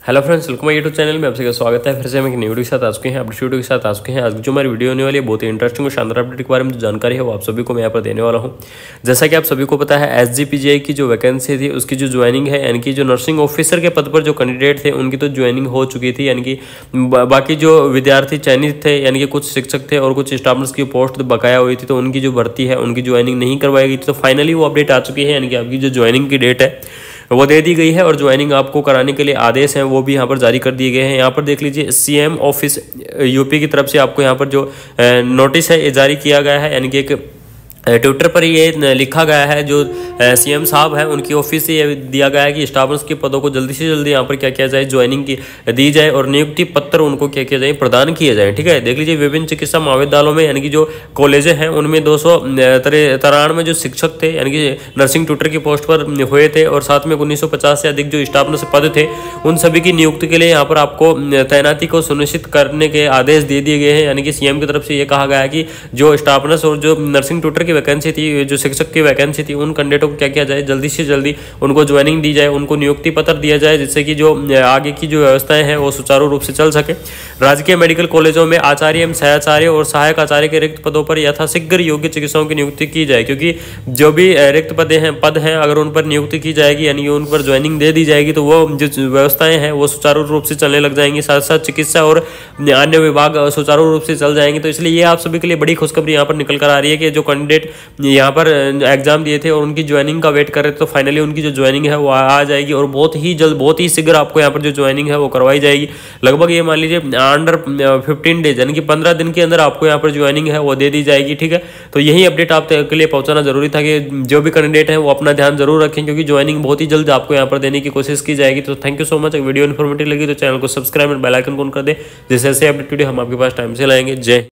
Hello friends, welcome YouTube channel में आप सभी का स्वागत है। फिर से हम एक न्यू वीडियो के साथ आ चुके हैं, अपडेट वीडियो के साथ आ चुके हैं। आज जो हमारी वीडियो होने वाली है बहुत ही इंटरेस्टिंग और शानदार अपडेट के बारे में जो जानकारी है वो आप सभी को मैं यहाँ पर देने वाला हूँ। जैसा कि आप सभी को पता है, SGPGI की जो वैकेंसी थी उसकी जो ज्वाइनिंग है, यानी कि जो नर्सिंग ऑफिसर के पद पर जो कैंडिडेट थे उनकी तो ज्वाइनिंग हो चुकी थी, यानी कि बाकी जो विद्यार्थी चयनित थे, यानी कि कुछ शिक्षक थे और कुछ स्टाफ नर्स की पोस्ट बकाया हुई थी, तो उनकी जो भर्ती है उनकी ज्वाइनिंग नहीं करवाई गई थी। तो फाइनली वो अपडेट आ चुकी है, यानी कि आपकी जो ज्वाइनिंग की डेट है वो दे दी गई है और ज्वाइनिंग आपको कराने के लिए आदेश हैं वो भी यहाँ पर जारी कर दिए गए हैं। यहाँ पर देख लीजिए, CM ऑफिस यूपी की तरफ से आपको यहाँ पर जो नोटिस है ये जारी किया गया है, यानी कि एक ट्विटर पर ये लिखा गया है, जो CM साहब हैं उनकी ऑफिस से ये दिया गया है कि स्टाफ नर्स के पदों को जल्दी से जल्दी यहाँ पर क्या किया जाए, ज्वाइनिंग की दी जाए और नियुक्ति पत्र उनको क्या किया जाए, प्रदान किए जाए। ठीक है, देख लीजिए, विभिन्न चिकित्सा महाविद्यालयों में यानी कि जो कॉलेजें हैं उनमें 293 जो शिक्षक थे, यानी कि नर्सिंग ट्यूटर की पोस्ट पर हुए थे और साथ में 1950 से अधिक जो स्टाफ नर्स पद थे उन सभी की नियुक्ति के लिए यहाँ पर आपको तैनाती को सुनिश्चित करने के आदेश दे दिए गए हैं। यानी कि CM की तरफ से ये कहा गया है कि जो स्टाफ नर्स और जो नर्सिंग ट्यूटर की वैकेंसी थी, जो शिक्षक की वैकेंसी थी, उन कैंडिडेटों को क्या किया जाए, जल्दी से जल्दी उनको ज्वाइनिंग दी जाए, उनको नियुक्ति पत्र दिया जाए, जिससे कि जो आगे की जो व्यवस्थाएं हैं वो सुचारू रूप से चल सके। राजकीय मेडिकल कॉलेजों में आचार्य एवं सहआचार्य और सहायक आचार्य के रिक्त पदों पर यथाशीघ्र योग्य चिकित्सकों की नियुक्ति की जाए, क्योंकि जो भी रिक्त पद हैं अगर उन पर नियुक्ति की जाएगी, यानी उन पर ज्वाइनिंग दे दी जाएगी, तो वो जो व्यवस्थाएं हैं वो सुचारू रूप से चलने लग जाएंगी, साथ साथ चिकित्सा और अन्य विभाग सुचारू रूप से चल जाएंगे। तो इसलिए ये आप सभी के लिए बड़ी खुशखबरी यहाँ पर निकल कर आ रही है कि जो कैंडिडेट यहाँ पर एग्जाम दिए थे और उनकी ज्वाइनिंग का वेट कर रहे थे, तो फाइनली उनकी जो ज्वाइनिंग है वो आ जाएगी और बहुत ही जल्द, बहुत ही शीघ्र आपको यहाँ पर जो ज्वाइनिंग है वो करवाई जाएगी। लगभग ये मान लीजिए अंडर 15 डेज, यानी कि 15 दिन के अंदर आपको यहाँ पर ज्वाइनिंग है वो दे दी जाएगी। ठीक है, तो यही अपडेट आप के लिए पहुंचाना जरूरी था कि जो भी कैंडिडेट है वो अपना ध्यान जरूर रखें, क्योंकि ज्वाइनिंग बहुत ही जल्द आपको यहाँ पर देने की कोशिश की जाएगी। तो thank you so much. Video informative लगी तो चैनल को सब्सक्राइब और बेल आइकन ऑन कर दे, जैसे अपडेट वीडियो हम आपके पास टाइम से लाएंगे। जय